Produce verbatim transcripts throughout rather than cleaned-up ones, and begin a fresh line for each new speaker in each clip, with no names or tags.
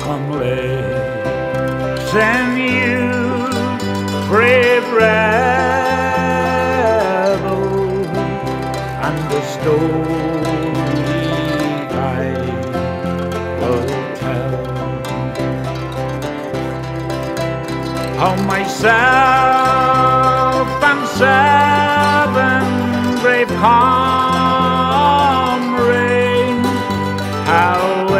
comely, send you brave rebel, and the story I will tell how myself and seven brave comrades, how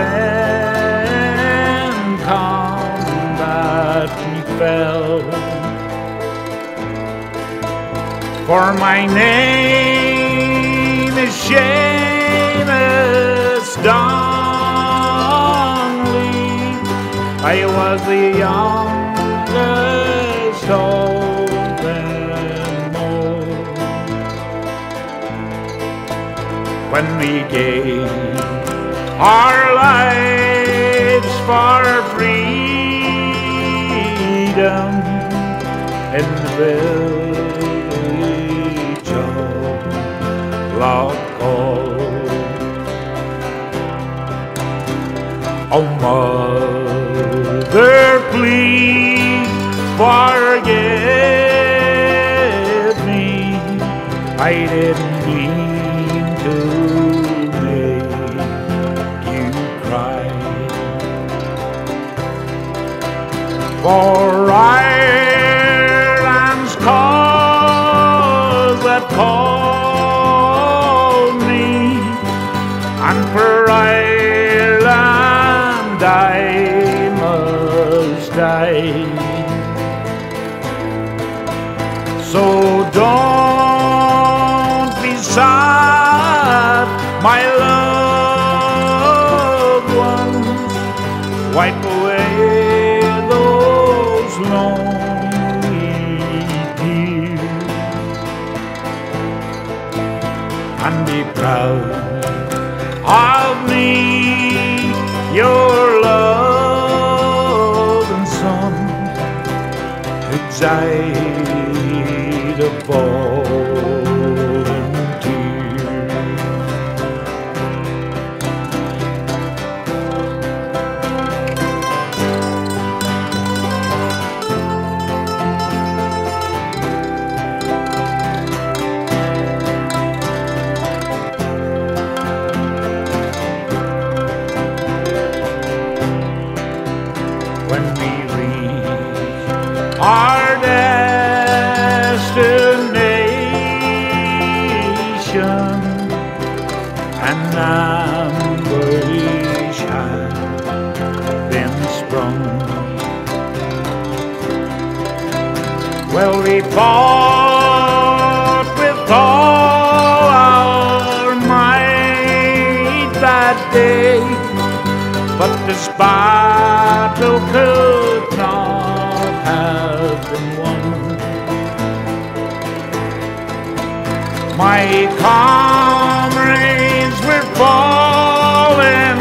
in combat we fell. For my name is Seamus Donnelly. I was the youngest of them all. When we gave our lives for freedom in the village of Loughgall. Oh, mother, please forgive me. I didn't mean to make you cry. For Ireland's cause that called me, and for Ireland I must die. So don't be sad, my loved ones. Wipe away those lonely tears and be proud of me, your loving son, who died a volunteer. When we reach our destination, an ambush had been sprung. Well, we fought with all our might that day, but this battle could not have been won. My comrades were falling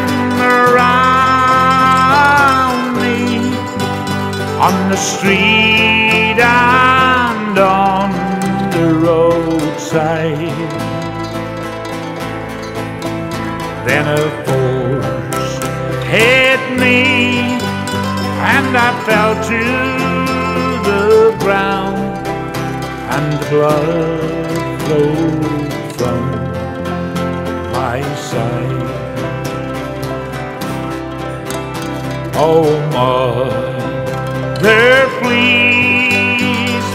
around me on the street and on the roadside. Then a force hit me and I fell to the ground, and the blood flowed from my side. Oh, mother, please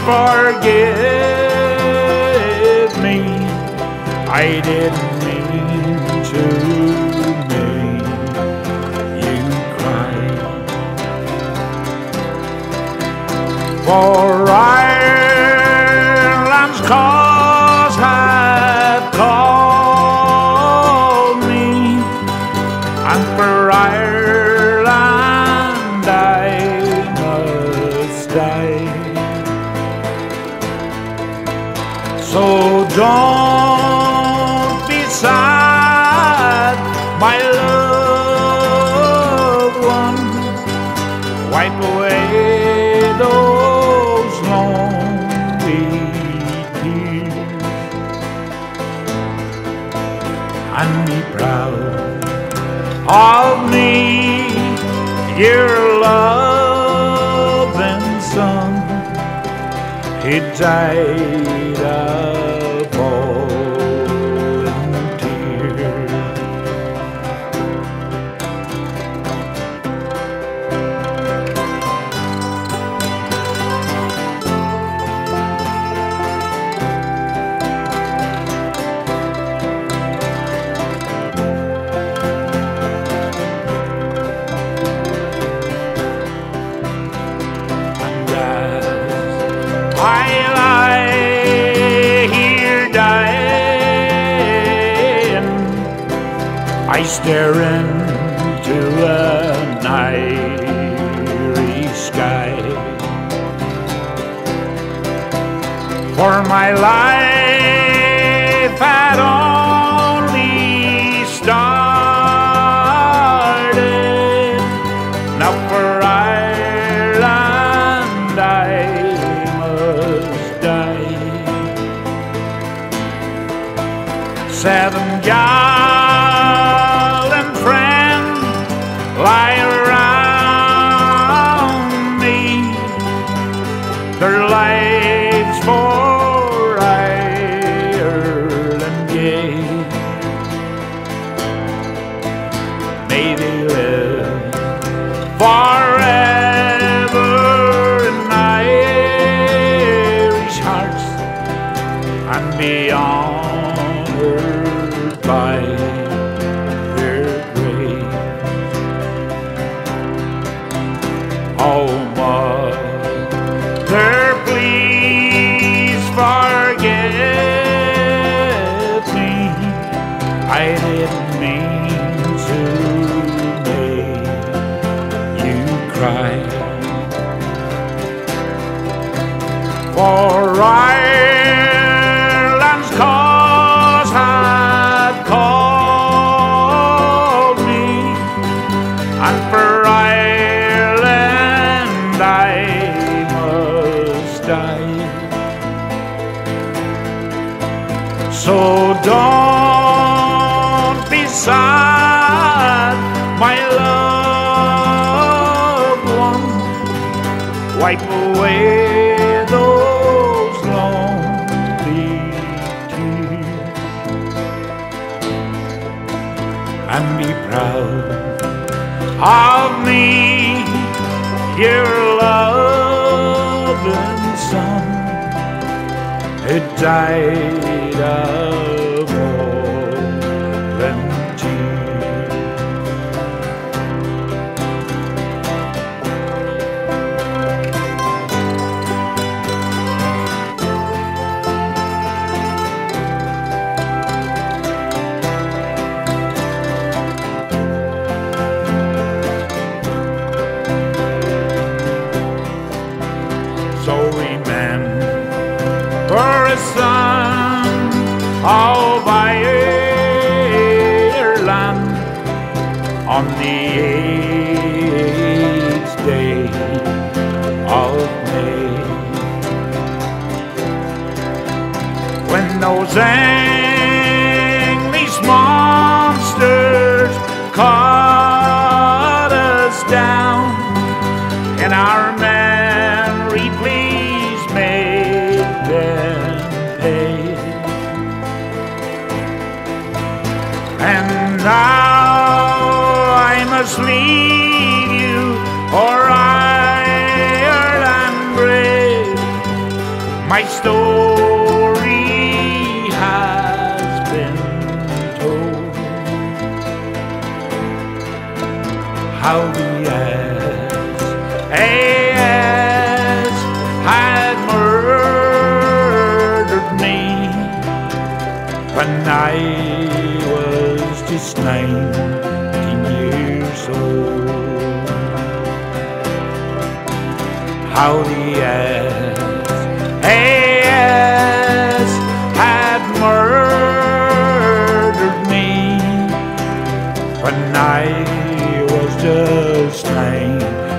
forgive me. I didn't mean to make you cry. For Ireland's cause had called me, and for Ireland I must die. So don't be sad, my loved one. Wipe away those lonely tears and be proud of me, your loving son, he died a volunteer. I lie here dying, I stare into an airy sky, for my life had only started. Now for Ireland I seven gallant friends lie around me, their lives for Ireland gave. May they live forever in Irish hearts and beyond, by their grave. Oh, mother, please forgive me. I didn't mean to make you cry. For Ireland's cause had called me, and for Ireland I must die. So don't be sad, my loved one. Wipe away those lonely tears and be proud of me, your loving son, who died of volunteer. So remember a son of Ireland on the eighth day of May, when those English monsters cut us down, and our memory, please make them pay. And now I must leave you, or Ireland brave. My story has been told, how the A S had murdered me when I was just nineteen years old. How the A S had murdered me when I was just nineteen